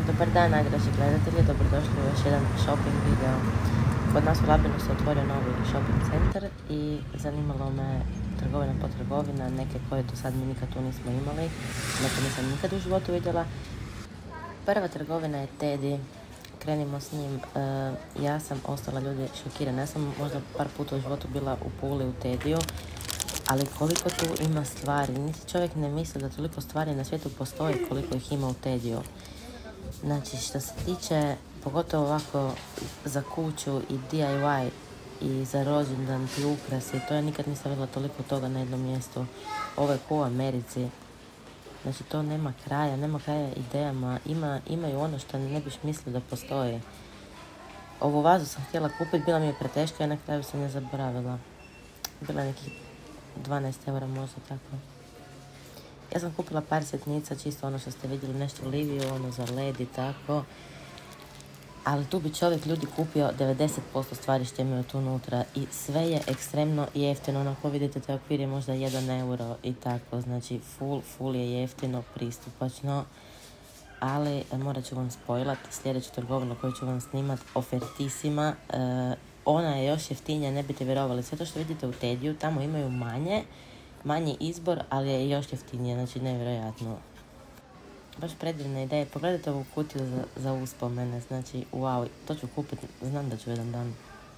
Dobar dan, najdraži gledatelji, dobrodošli u još jedan shopping video. Kod nas u Labinu se otvorio novi shopping centar i zanimalo me trgovina po trgovina, neke koje do sad mi nikad tu nismo imali, neke nisam nikad u životu vidjela. Prva trgovina je Teddy, krenimo s njim. Ja sam ostala ljudi šokirana, ja sam možda par puta u životu bila u Puli u Teddyu, ali koliko tu ima stvari, niti čovjek ne misli da toliko stvari na svijetu postoji koliko ih ima u Teddyu. Znači, što se tiče, pogotovo ovako za kuću i DIY i za rođendan i ukrasi, to ja nikad nisam vidjela toliko toga na jednom mjestu. Ovo je ko u Americi. Znači, to nema kraja idejama, imaju ono što ne biš mislio da postoji. Ovu vazu sam htjela kupiti, bila mi je preteška i na kraju sam je zaboravila. Bila je nekih 12 eura možda tako. Ja sam kupila par setnica, čisto ono što ste vidjeli, nešto Liviju, ono za led i tako. Ali tu bi čovjek ljudi kupio 90% stvari što imaju tu unutra i sve je ekstremno jeftino. Onako vidite, taj okvir je možda 1 euro i tako. Znači, full je jeftino, pristupačno. Ali morat ću vam spojlat sljedeću trgovinu koju ću vam snimat, Ofertissima. Ona je još jeftinija, ne biste vjerovali. Sve to što vidite u Teddyu, tamo imaju manji izbor, ali je još jeftinije, znači nevjerojatno. Baš predivna ideja. Pogledajte ovu kutiju za uspomene, znači wow, to ću kupiti, znam da ću jedan dan.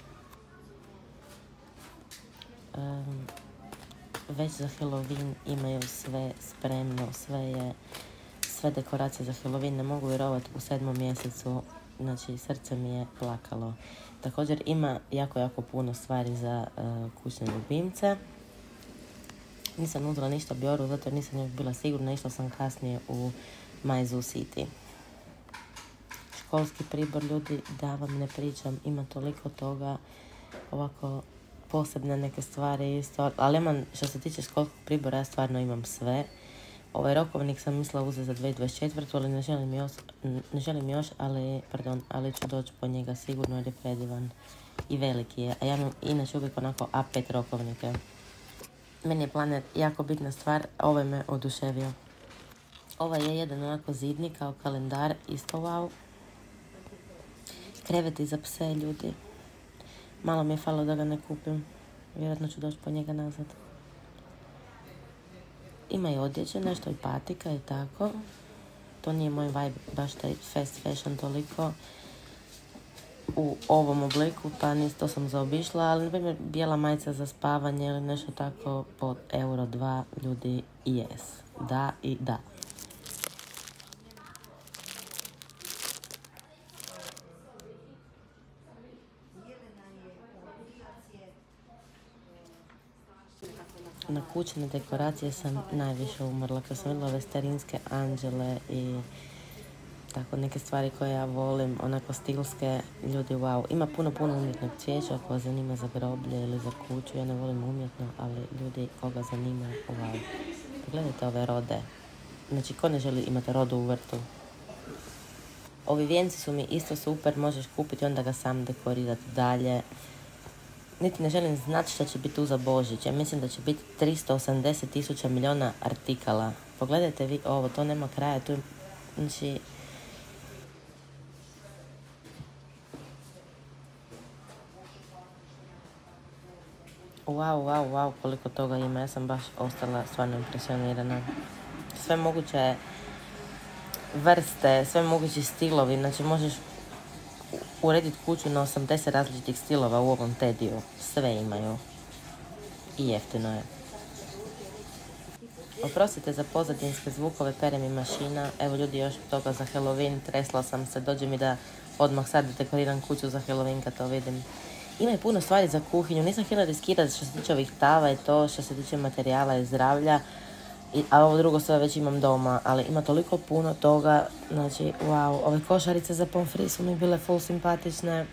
Već za Halloween imaju sve spremno, sve dekoracije za Halloween, ne mogu vjerovati u 7. mjesecu, znači srce mi je plakalo. Također ima jako puno stvari za kućne ljubimce. Nisam uzela ništa Bioru, zato jer nisam još bila sigurna, išla sam kasnije u Meizu City. Školski pribor, ljudi, da vam ne pričam, ima toliko toga, ovako posebne neke stvari isto, ali imam, što se tiče školskog pribora, ja stvarno imam sve. Ovaj rokovnik sam mislila uzeti za 2024, ali ne želim još, ali ću doći po njega sigurno jer je predivan i veliki je. A ja imam inače uvijek onako A5 rokovnike. Meni je planer jako bitna stvar, ovaj me oduševio. Ovaj je jedan onako zidni kao kalendar, isto wow. Kreveti za pse, ljudi. Malo mi je falilo da ga ne kupim, vjerojatno ću doći po njega nazad. Ima i odjeće, nešto i patika i tako. To nije moj vibe, baš taj fast fashion toliko u ovom obliku, pa to sam zaobišla, ali na primjer bijela majica za spavanje ili nešto tako po euro 2, ljudi, yes, da i da. Na kućne dekoracije sam najviše umrla kad sam vidjela ove starinske anđele i tako neke stvari koje ja volim, onako stilske, ljudi wow. Ima puno umjetnog cvijeća, ako vas zanima za groblje ili za kuću, ja ne volim umjetno, ali ljudi koga zanima, wow. Pogledajte ove rode, znači ko ne želi imati rodu u vrtu. Ovi vijenci su mi isto super, možeš kupiti onda ga sam dekorirati dalje. Niti ne želim znati što će biti tu za Božić, ja mislim da će biti 380 milijuna artikala. Pogledajte vi ovo, to nema kraja, tu je, znači, wow, koliko toga ima, ja sam baš ostala stvarno impresionirana. Sve moguće vrste, sve mogući stilovi, znači možeš urediti kuću na 80 različitih stilova u ovom Teddyu, sve imaju i jeftino je. Oprostite za pozadinske zvukove, pere mi mašina, evo ljudi još toga za Halloween, tresla sam se, dođe mi da odmah sad dekoriram kuću za Halloween kad to vidim. Ima i puno stvari za kuhinju, nisam htjela riskirati što se tiče ovih tava i to, što se tiče materijala i zdravlja, a ovo drugo sve već imam doma, ali ima toliko puno toga, znači wow, ove košarice za pomfri su mi bile full simpatične.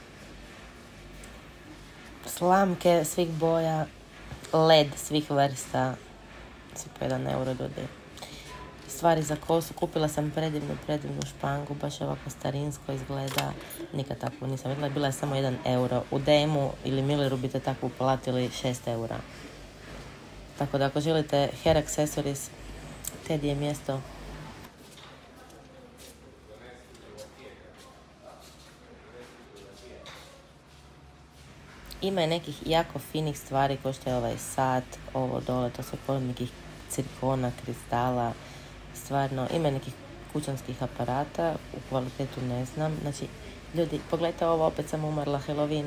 Slamke svih boja, led svih vrsta, svi po 1 euro, ljudi. Stvari za kosu, kupila sam predivnu špangu, baš ovako starinsko izgleda, nikad takvu nisam vidjela, bila je samo 1 euro. U DM-u ili Milleru biste takvu platili 6 eura. Tako da ako želite hair accessories, Teddy je mjesto. Ima je nekih jako finih stvari kao što je ovaj sat, ovo dole, to sve pored nekih cirkona, kristala, stvarno, ima nekih kućanskih aparata, u kvalitetu ne znam. Znači, ljudi, pogledajte ovo, opet sam umrla, Halloween.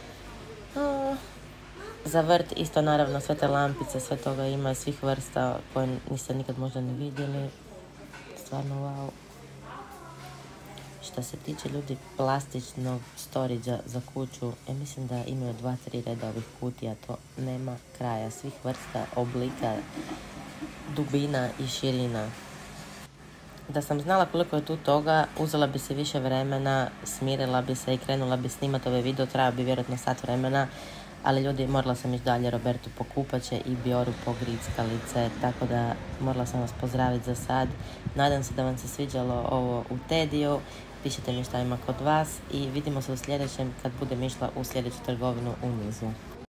Za vrt isto naravno sve te lampice, sve toga ima, svih vrsta koje niste nikad možda ni vidjeli. Stvarno wow. Što se tiče ljudi plastičnog storage za kuću, ja mislim da imaju 2-3 reda ovih kutija, to nema kraja, svih vrsta, oblika, dubina i širina. Da sam znala koliko je tu toga, uzela bi se više vremena, smirila bi se i krenula bi snimati ove video, trajao bi vjerojatno sat vremena, ali ljudi, morala sam ići dalje Robertu po kupaće i Bioru po grickalice, tako da morala sam vas pozdraviti za sad. Nadam se da vam se sviđalo ovo u Tediju, pišite mi šta ima kod vas i vidimo se u sljedećem kad budem išla u sljedeću trgovinu u nizu.